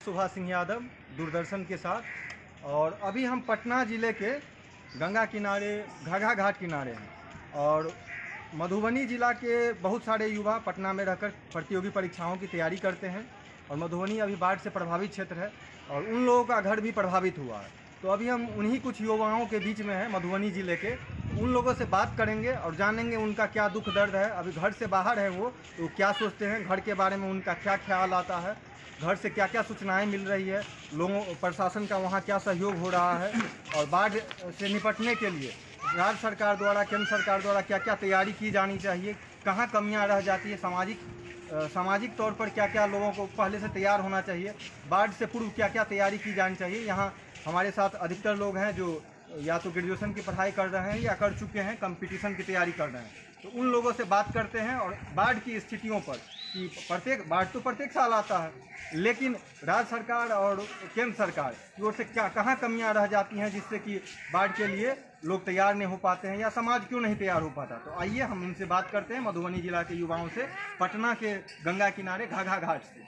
सुभाष सिंह यादव दूरदर्शन के साथ। और अभी हम पटना ज़िले के गंगा किनारे घाघा घाट किनारे हैं और मधुबनी ज़िला के बहुत सारे युवा पटना में रहकर प्रतियोगी परीक्षाओं की तैयारी करते हैं और मधुबनी अभी बाढ़ से प्रभावित क्षेत्र है और उन लोगों का घर भी प्रभावित हुआ है। तो अभी हम उन्हीं कुछ युवाओं के बीच में हैं मधुबनी ज़िले के, उन लोगों से बात करेंगे और जानेंगे उनका क्या दुख दर्द है। अभी घर से बाहर है वो, तो क्या सोचते हैं, घर के बारे में उनका क्या ख्याल आता है, घर से क्या क्या सूचनाएं मिल रही है, लोगों प्रशासन का वहाँ क्या सहयोग हो रहा है और बाढ़ से निपटने के लिए राज्य सरकार द्वारा केंद्र सरकार द्वारा क्या क्या तैयारी की जानी चाहिए, कहाँ कमियाँ रह जाती है, सामाजिक तौर पर क्या क्या लोगों को पहले से तैयार होना चाहिए, बाढ़ से पूर्व क्या क्या तैयारी की जानी चाहिए। यहाँ हमारे साथ अधिकतर लोग हैं जो या तो ग्रेजुएशन की पढ़ाई कर रहे हैं या कर चुके हैं, कंपटीशन की तैयारी कर रहे हैं। तो उन लोगों से बात करते हैं और बाढ़ की स्थितियों पर कि बाढ़ तो प्रत्येक साल आता है, लेकिन राज्य सरकार और केंद्र सरकार की ओर से क्या कहाँ कमियां रह जाती हैं जिससे कि बाढ़ के लिए लोग तैयार नहीं हो पाते हैं या समाज क्यों नहीं तैयार हो पाता। तो आइए हम इनसे बात करते हैं मधुबनी जिला के युवाओं से, पटना के गंगा किनारे घाघा घाट से।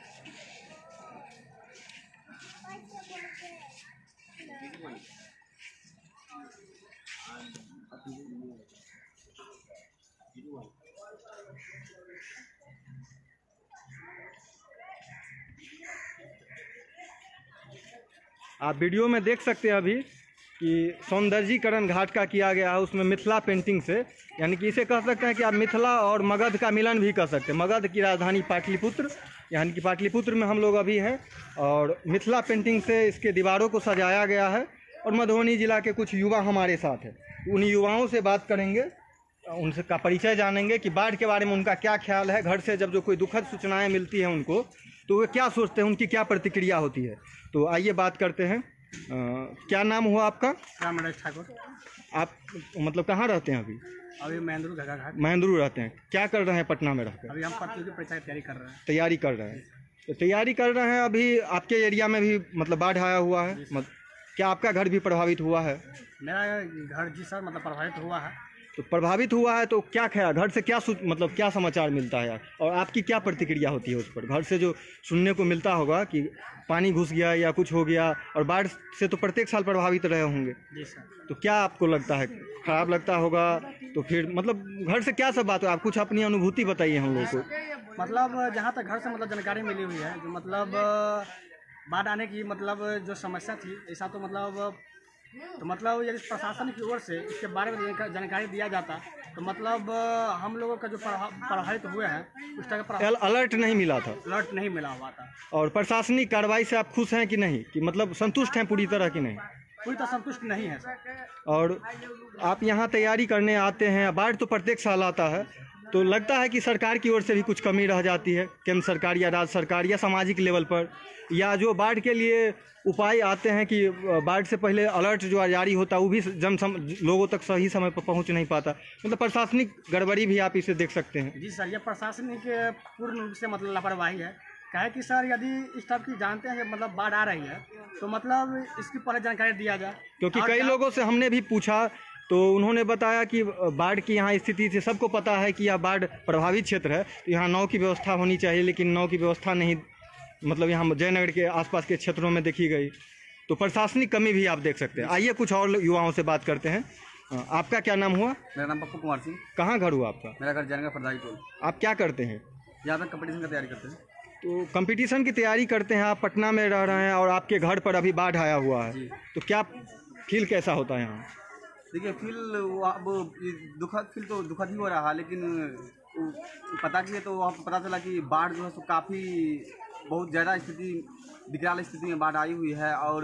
आप वीडियो में देख सकते हैं अभी कि सौंदर्यीकरण घाट का किया गया है, उसमें मिथिला पेंटिंग से, यानी कि इसे कह सकते हैं कि आप मिथिला और मगध का मिलन भी कर सकते हैं। मगध की राजधानी पाटलिपुत्र, यानी कि पाटलिपुत्र में हम लोग अभी हैं और मिथिला पेंटिंग से इसके दीवारों को सजाया गया है। और मधुबनी जिला के कुछ युवा हमारे साथ हैं, उन युवाओं से बात करेंगे, उनसे का परिचय जानेंगे कि बाढ़ के बारे में उनका क्या ख्याल है, घर से जब जो कोई दुखद सूचनाएं मिलती हैं उनको तो वे क्या सोचते हैं, उनकी क्या प्रतिक्रिया होती है। तो आइए बात करते हैं। क्या नाम हुआ आपका? राम नरेश ठाकुर। आप मतलब कहाँ रहते हैं अभी? अभी महेंद्रू घाघा घाट। महेंद्रू रहते हैं। क्या कर रहे हैं पटना में रहकर? अभी हम प्रतियोगी परीक्षा की तैयारी कर रहे हैं। तैयारी कर रहे हैं। तो तैयारी कर रहे हैं। अभी आपके एरिया में भी मतलब बाढ़ आया हुआ है, क्या आपका घर भी प्रभावित हुआ है? मेरा घर जी सर मतलब प्रभावित हुआ है। तो प्रभावित हुआ है तो क्या ख्याल, घर से क्या मतलब क्या समाचार मिलता है और आपकी क्या प्रतिक्रिया होती है उस पर? घर से जो सुनने को मिलता होगा कि पानी घुस गया या कुछ हो गया, और बाढ़ से तो प्रत्येक साल प्रभावित रहे होंगे। जी सर। तो क्या आपको लगता है, खराब लगता होगा? तो फिर मतलब घर से क्या सब बात है, आप कुछ अपनी अनुभूति बताइए हम लोग को। मतलब जहाँ तक घर से मतलब जानकारी मिली हुई है, जो मतलब बाढ़ आने की मतलब जो समस्या थी, ऐसा तो मतलब यदि प्रशासन की ओर से इसके बारे में जानकारी दिया जाता तो मतलब हम लोगों का जो प्रभावित हुए हैं उस तरह अलर्ट नहीं मिला था, अलर्ट नहीं मिला हुआ था। और प्रशासनिक कार्रवाई से आप खुश हैं कि नहीं, कि मतलब संतुष्ट हैं पूरी तरह की नहीं? पूरी तरह संतुष्ट नहीं है सर। और आप यहाँ तैयारी करने आते हैं, बाढ़ तो प्रत्येक साल आता है, तो लगता है कि सरकार की ओर से भी कुछ कमी रह जाती है, केंद्र सरकार या राज्य सरकार या सामाजिक लेवल पर, या जो बाढ़ के लिए उपाय आते हैं कि बाढ़ से पहले अलर्ट जो जारी होता है वो भी लोगों तक सही समय पर पहुंच नहीं पाता, मतलब प्रशासनिक गड़बड़ी भी आप इसे देख सकते हैं। जी सर, ये प्रशासनिक पूर्ण रूप से मतलब लापरवाही है। क्या है कि सर यदि इस टाइप की जानते हैं कि मतलब बाढ़ आ रही है तो मतलब इसकी पहले जानकारी दिया जाए, क्योंकि कई लोगों से हमने भी पूछा तो उन्होंने बताया कि बाढ़ की यहाँ स्थिति से सबको पता है कि यह बाढ़ प्रभावित क्षेत्र है, तो यहाँ नाव की व्यवस्था होनी चाहिए, लेकिन नाव की व्यवस्था नहीं, मतलब यहाँ जयनगर के आसपास के क्षेत्रों में देखी गई। तो प्रशासनिक कमी भी आप देख सकते हैं। आइए कुछ और युवाओं से बात करते हैं। आपका क्या नाम हुआ? मेरा नाम पप्पू कुमार सिंह। कहाँ घर हुआ आपका? मेरा घर जयनगर फरदाई टोल। आप क्या करते हैं? यहाँ पे कंपटीशन की तैयारी करते हैं। तो कंपटीशन की तैयारी करते हैं, आप पटना में रह रहे हैं और आपके घर पर अभी बाढ़ आया हुआ है, तो क्या फील कैसा होता है यहाँ? देखिए फील अब दुखद फील तो दुखद ही हो रहा है, लेकिन पता किए तो वहाँ पता चला कि बाढ़ जो है सो काफ़ी बहुत ज़्यादा स्थिति विकराल स्थिति में बाढ़ आई हुई है। और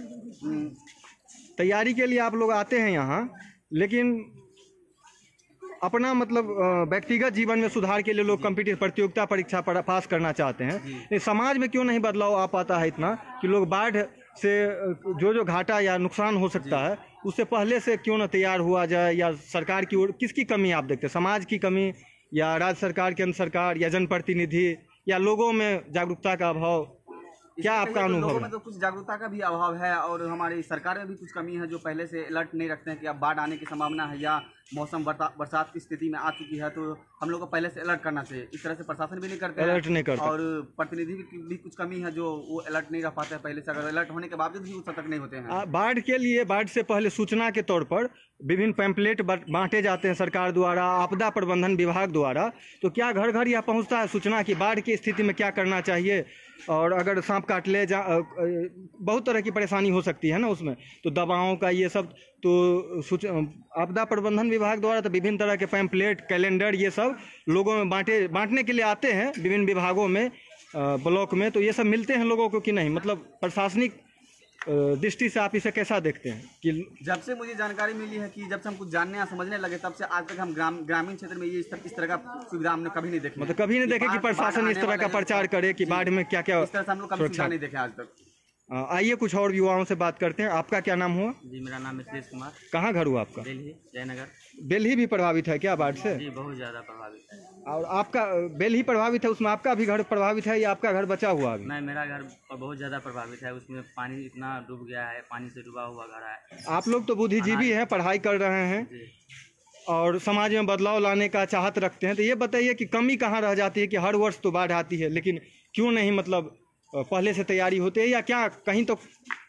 तैयारी के लिए आप लोग आते हैं यहाँ, लेकिन अपना मतलब व्यक्तिगत जीवन में सुधार के लिए लोग कंपटीशन प्रतियोगिता परीक्षा पास करना चाहते हैं। समाज में क्यों नहीं बदलाव आ पाता है इतना कि लोग बाढ़ से जो घाटा या नुकसान हो सकता है उससे पहले से क्यों न तैयार हुआ जाए, या सरकार की ओर किसकी कमी आप देखते हैं? समाज की कमी, या राज्य सरकार, केंद्र सरकार, या जनप्रतिनिधि, या लोगों में जागरूकता का अभाव? क्या आपका अनुभव है? लोगों में तो कुछ जागरूकता का भी अभाव है और हमारी सरकार में भी कुछ कमी है, जो पहले से अलर्ट नहीं रखते हैं कि अब बाढ़ आने की संभावना है या मौसम बरसात की स्थिति में आ चुकी है, तो हम लोग को पहले से अलर्ट करना चाहिए। इस तरह से प्रशासन भी नहीं करते हैं, अलर्ट नहीं करते, और प्रतिनिधि भी कुछ कमी है जो वो अलर्ट नहीं रह पाते हैं पहले से। अगर अलर्ट होने के बावजूद भी वो सतर्क नहीं होते हैं। बाढ़ के लिए, बाढ़ से पहले सूचना के तौर पर विभिन्न पैम्पलेट बांटे जाते हैं सरकार द्वारा, आपदा प्रबंधन विभाग द्वारा। तो क्या घर घर यह पहुंचता है सूचना कि बाढ़ की स्थिति में क्या करना चाहिए, और अगर सांप काट ले बहुत तरह की परेशानी हो सकती है ना उसमें, तो दवाओं का ये सब, तो आपदा प्रबंधन विभाग द्वारा तो विभिन्न तरह के पैम्पलेट, कैलेंडर ये सब लोगों में बांटने के लिए आते हैं विभिन्न विभागों में, ब्लॉक में। तो ये सब मिलते हैं लोगों को कि नहीं, मतलब प्रशासनिक दृष्टि से आप इसे कैसा देखते हैं? कि जब से मुझे जानकारी मिली है कि जब से हम कुछ जानने या समझने लगे, तब से आज तक हम ग्रामीण क्षेत्र में ये इस तरह का सुविधा हमने कभी नहीं देखी। मतलब कभी नहीं देखे कि प्रशासन इस तरह का प्रचार करे कि बाढ़ में क्या क्या, इस तरह से हम लोग कभी सुविधा नहीं देखे आज तक। आइए कुछ और युवाओं से बात करते हैं। आपका क्या नाम हुआ? जी, मेरा नाम मिथिलेश कुमार। कहाँ घर हुआ आपका? बेल्ही, जयनगर। बेल्ही भी प्रभावित है क्या बाढ़ से? जी, बहुत ज़्यादा प्रभावित है। और आपका बेल्ही प्रभावित है, उसमें आपका भी घर प्रभावित है या आपका घर बचा हुआ अभी? नहीं, मेरा घर बहुत ज़्यादा प्रभावित है। उसमें पानी इतना डूब गया है, पानी से डूबा हुआ घर है। आप लोग तो बुद्धिजीवी हैं, पढ़ाई कर रहे हैं और समाज में बदलाव लाने का चाहत रखते हैं, तो ये बताइए कि कमी कहाँ रह जाती है कि हर वर्ष तो बाढ़ आती है, लेकिन क्यों नहीं मतलब पहले से तैयारी होती है, या क्या कहीं तो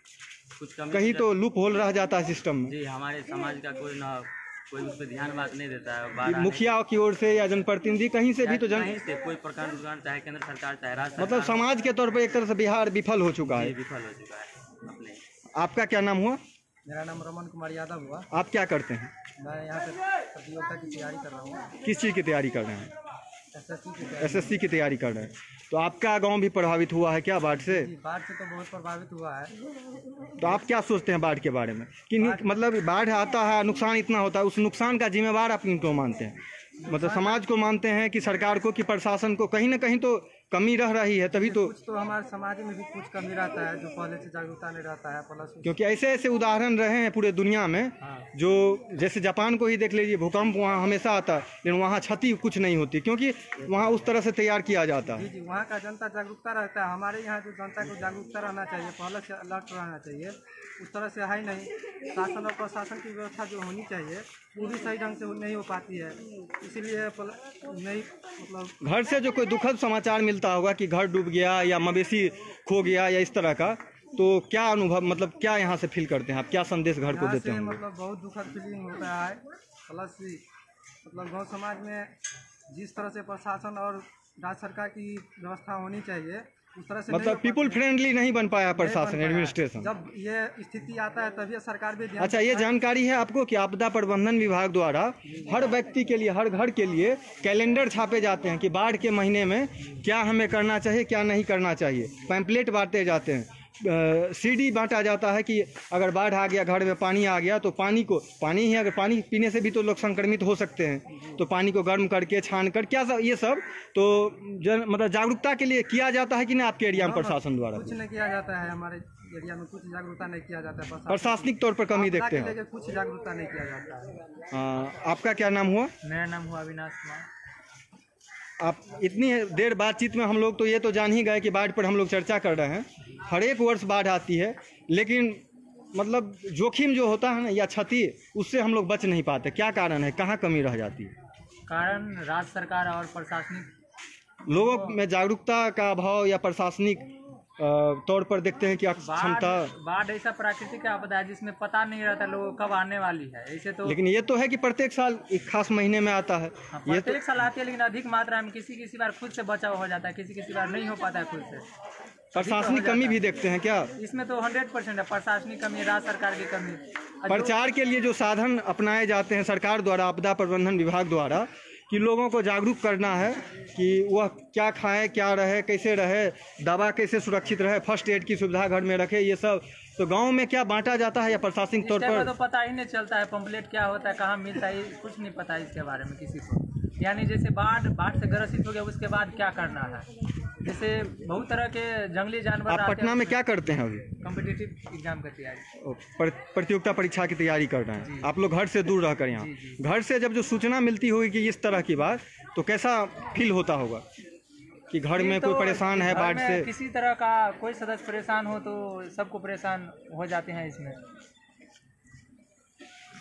लूप होल रह जाता है सिस्टम में? जी, हमारे समाज का कोई उस पर ध्यान बात नहीं देता है। मुखिया की ओर से या जनप्रतिनिधि कहीं से भी तो कहीं से कोई प्रखंड चाहे केंद्र सरकार चाहे राज्य सरकार, मतलब समाज के तौर पर एक तरह से बिहार विफल हो चुका है। विफल हो चुका है अपने। आपका क्या नाम हुआ? मेरा नाम रमन कुमार यादव हुआ। आप क्या करते हैं? मैं यहाँ पे प्रतियोगिता की तैयारी कर रहा हूँ। किस चीज़ की तैयारी कर रहे हैं? एसएससी की तैयारी कर रहे हैं। तो आपका गांव भी प्रभावित हुआ है क्या बाढ़ से? बाढ़ से तो बहुत प्रभावित हुआ है। तो आप क्या सोचते हैं बाढ़ के बारे में कि मतलब बाढ़ आता है, नुकसान इतना होता है, उस नुकसान का जिम्मेवार आप किनको मानते हैं? मतलब समाज को मानते हैं कि सरकार को, कि प्रशासन को? कहीं ना कहीं तो कमी रह रही है, तभी तो कुछ तो हमारे समाज में भी कुछ कमी रहता है जो पहले से जागरूकता नहीं रहता है। प्लस क्योंकि ऐसे ऐसे उदाहरण रहे हैं पूरे दुनिया में, जो जैसे जापान को ही देख लीजिए, भूकंप वहाँ हमेशा आता है लेकिन वहाँ क्षति कुछ नहीं होती, क्योंकि वहाँ उस तरह से तैयार किया जाता है। जी, वहाँ का जनता जागरूकता रहता है। हमारे यहाँ जो जनता को जागरूकता रहना चाहिए, पहले से अलर्ट रहना चाहिए, उस तरह से है ही नहीं। शासन और प्रशासन की व्यवस्था जो होनी चाहिए वो भी सही ढंग से नहीं हो पाती है, इसीलिए नहीं मतलब घर से जो कोई दुखद समाचार मिलता होगा कि घर डूब गया या मवेशी खो गया या इस तरह का, तो क्या अनुभव, मतलब क्या यहाँ से फील करते हैं आप, क्या संदेश घर को देते हैं? मतलब बहुत दुखद फीलिंग होता है। प्लस मतलब गाँव समाज में जिस तरह से प्रशासन और राज्य सरकार की व्यवस्था होनी चाहिए उस तरह से मतलब पीपल फ्रेंडली नहीं बन पाया प्रशासन, एडमिनिस्ट्रेशन। जब ये स्थिति आता है तभी सरकार भी अच्छा, ये जानकारी है आपको कि आपदा प्रबंधन विभाग द्वारा हर व्यक्ति के लिए, हर घर के लिए कैलेंडर छापे जाते हैं कि बाढ़ के महीने में क्या हमें करना चाहिए, क्या नहीं करना चाहिए। पैम्पलेट बांटे जाते हैं, सीडी बांटा जाता है कि अगर बाढ़ आ गया, घर में पानी आ गया, तो पानी ही, अगर पानी पीने से भी तो लोग संक्रमित हो सकते हैं, तो पानी को गर्म करके छान कर क्या सब, ये सब तो मतलब जागरूकता के लिए किया जाता है कि नहीं आपके एरिया में प्रशासन द्वारा? कुछ नहीं किया जाता है, हमारे एरिया में कुछ जागरूकता नहीं किया जाता है। प्रशासनिक तौर पर कमी देखते हैं, कुछ जागरूकता नहीं किया जाता है। आपका क्या नाम हुआ? मेरा नाम हुआ अविनाश कुमार। आप इतनी देर बातचीत में हम लोग तो ये तो जान ही गए कि बाढ़ पर हम लोग चर्चा कर रहे हैं। हर एक वर्ष बाढ़ आती है, लेकिन मतलब जोखिम जो होता है ना या क्षति, उससे हम लोग बच नहीं पाते। क्या कारण है, कहाँ कमी रह जाती है? कारण राज्य सरकार और प्रशासनिक लोगों में जागरूकता का अभाव, या प्रशासनिक तौर पर देखते हैं कि क्षमता। बाढ़ ऐसा प्राकृतिक आपदा है जिसमें पता नहीं रहता लोगों कब आने वाली है, ऐसे तो। लेकिन ये तो है कि प्रत्येक साल एक खास महीने में आता है। ये प्रत्येक साल आती है, लेकिन अधिक मात्रा में किसी बार खुद से बचाव हो जाता है, किसी बार नहीं हो पाता है खुद से। प्रशासनिक कमी भी देखते हैं क्या इसमें? तो 100% है प्रशासनिक कमी, राज्य सरकार की कमी। प्रचार के लिए जो साधन अपनाए जाते हैं सरकार द्वारा, आपदा प्रबंधन विभाग द्वारा, कि लोगों को जागरूक करना है कि वह क्या खाएं, क्या रहे, कैसे रहे, दवा कैसे सुरक्षित रहे, फर्स्ट एड की सुविधा घर में रखे, ये सब तो गांव में क्या बांटा जाता है या प्रशासनिक तौर पर? तो पता ही नहीं चलता है पंपलेट क्या होता है, कहाँ मिलता है, कुछ नहीं पता है इसके बारे में किसी को। यानी जैसे बाढ़ से ग्रसित हो गया, उसके बाद क्या करना है। जैसे बहुत तरह के जंगली जानवर। आप पटना में क्या करते हैं अभी? कॉम्पिटिटिव एग्जाम की तैयारी, प्रतियोगिता परीक्षा की तैयारी कर रहे हैं आप लोग घर से दूर रहकर। यहाँ घर से जब जो सूचना मिलती होगी कि इस तरह की बात, तो कैसा फील होता होगा कि घर में कोई परेशान है बाढ़ से? किसी तरह का कोई सदस्य परेशान हो तो सबको परेशान हो जाते हैं इसमें।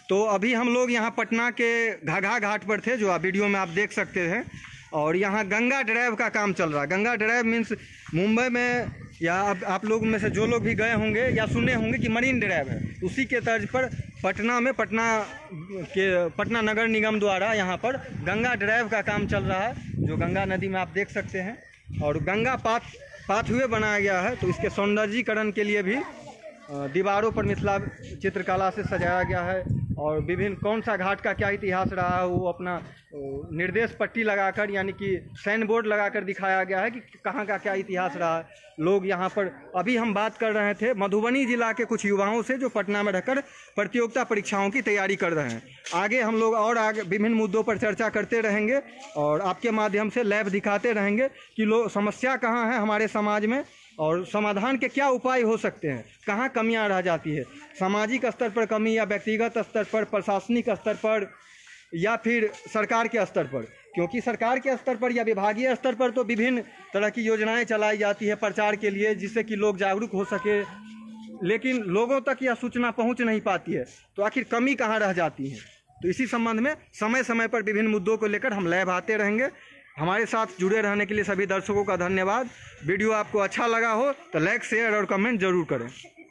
तो अभी हम लोग यहाँ पटना के घाघा घाट पर थे, जो आप वीडियो में आप देख सकते हैं। और यहाँ गंगा ड्राइव का काम चल रहा है। गंगा ड्राइव मीन्स मुंबई में या आप लोग में से जो लोग भी गए होंगे या सुने होंगे कि मरीन ड्राइव है, उसी के तर्ज पर पटना में पटना नगर निगम द्वारा यहाँ पर गंगा ड्राइव का काम चल रहा है, जो गंगा नदी में आप देख सकते हैं। और गंगा पाथवे बनाया गया है, तो इसके सौंदर्यीकरण के लिए भी दीवारों पर मिथिला चित्रकला से सजाया गया है। और विभिन्न कौन सा घाट का क्या इतिहास रहा है वो अपना निर्देश पट्टी लगाकर, यानी कि साइन बोर्ड लगाकर दिखाया गया है कि कहाँ का क्या इतिहास रहा है। लोग यहाँ पर, अभी हम बात कर रहे थे मधुबनी जिला के कुछ युवाओं से जो पटना में रहकर प्रतियोगिता परीक्षाओं की तैयारी कर रहे हैं। आगे हम लोग और आगे विभिन्न मुद्दों पर चर्चा करते रहेंगे और आपके माध्यम से लाइव दिखाते रहेंगे कि समस्या कहाँ है हमारे समाज में और समाधान के क्या उपाय हो सकते हैं, कहाँ कमियां रह जाती है, सामाजिक स्तर पर कमी या व्यक्तिगत स्तर पर, प्रशासनिक स्तर पर या फिर सरकार के स्तर पर। क्योंकि सरकार के स्तर पर या विभागीय स्तर पर तो विभिन्न तरह की योजनाएं चलाई जाती है प्रचार के लिए, जिससे कि लोग जागरूक हो सके, लेकिन लोगों तक यह सूचना पहुंच नहीं पाती है। तो आखिर कमी कहाँ रह जाती है, तो इसी संबंध में समय समय पर विभिन्न मुद्दों को लेकर हम लाइव आते रहेंगे। हमारे साथ जुड़े रहने के लिए सभी दर्शकों का धन्यवाद। वीडियो आपको अच्छा लगा हो तो लाइक, शेयर और कमेंट जरूर करें।